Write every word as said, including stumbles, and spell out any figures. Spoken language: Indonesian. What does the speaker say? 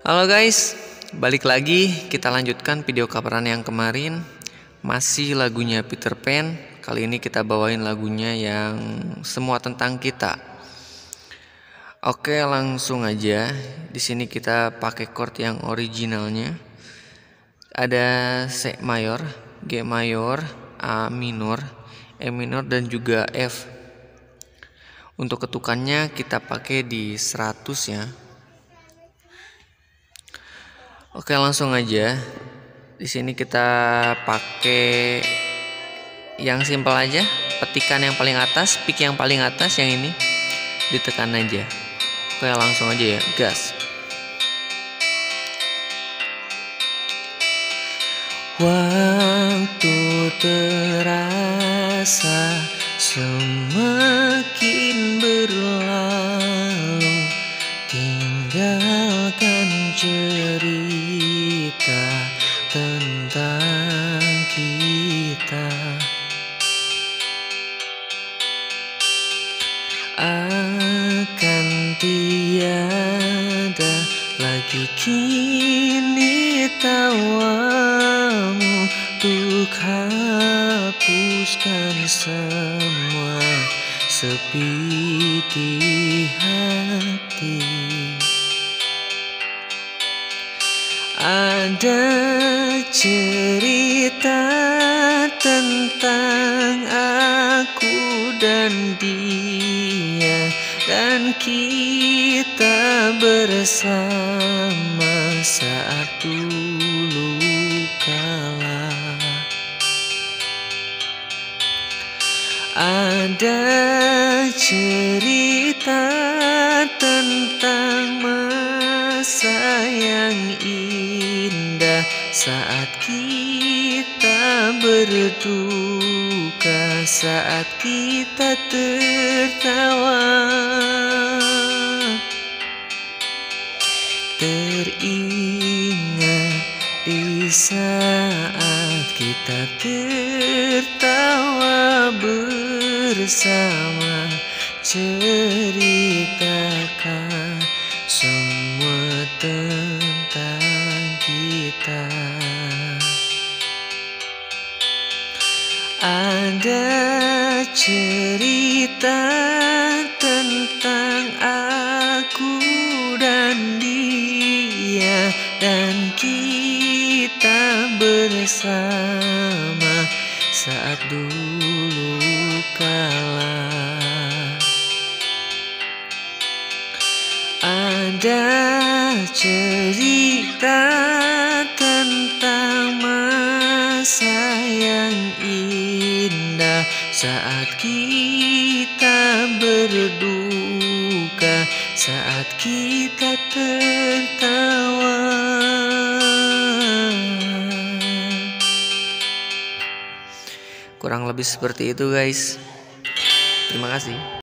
Halo guys, balik lagi kita lanjutkan video coveran yang kemarin. Masih lagunya Peter Pan. Kali ini kita bawain lagunya yang semua tentang kita. Oke, langsung aja. Di sini kita pakai chord yang originalnya. Ada C mayor, G mayor, A minor, E minor dan juga F. Untuk ketukannya kita pakai di seratus ya. Oke, langsung aja. Di sini kita pakai yang simpel aja, petikan yang paling atas, pick yang paling atas yang ini ditekan aja. Oke, langsung aja ya, gas. Waktu terasa semakin berlalu, tinggalkan cerita tentang kita. Akan tiada lagi kini tawamu untuk hapuskan semua sepi di hati. Ada cerita tentang aku dan dia, dan kita bersama saat dulu kala. Ada cerita tentang masa yang indah saat kita berduka, saat kita tertawa. Teringat di saat kita tertawa bersama, ceritakan semua tentang kita. Ada cerita tentang aku dan dia, dan kita bersama saat dulu kala. Ada cerita tentang masa yang indah saat kita berduka, saat kita tertawa. Kurang lebih seperti itu guys. Terima kasih.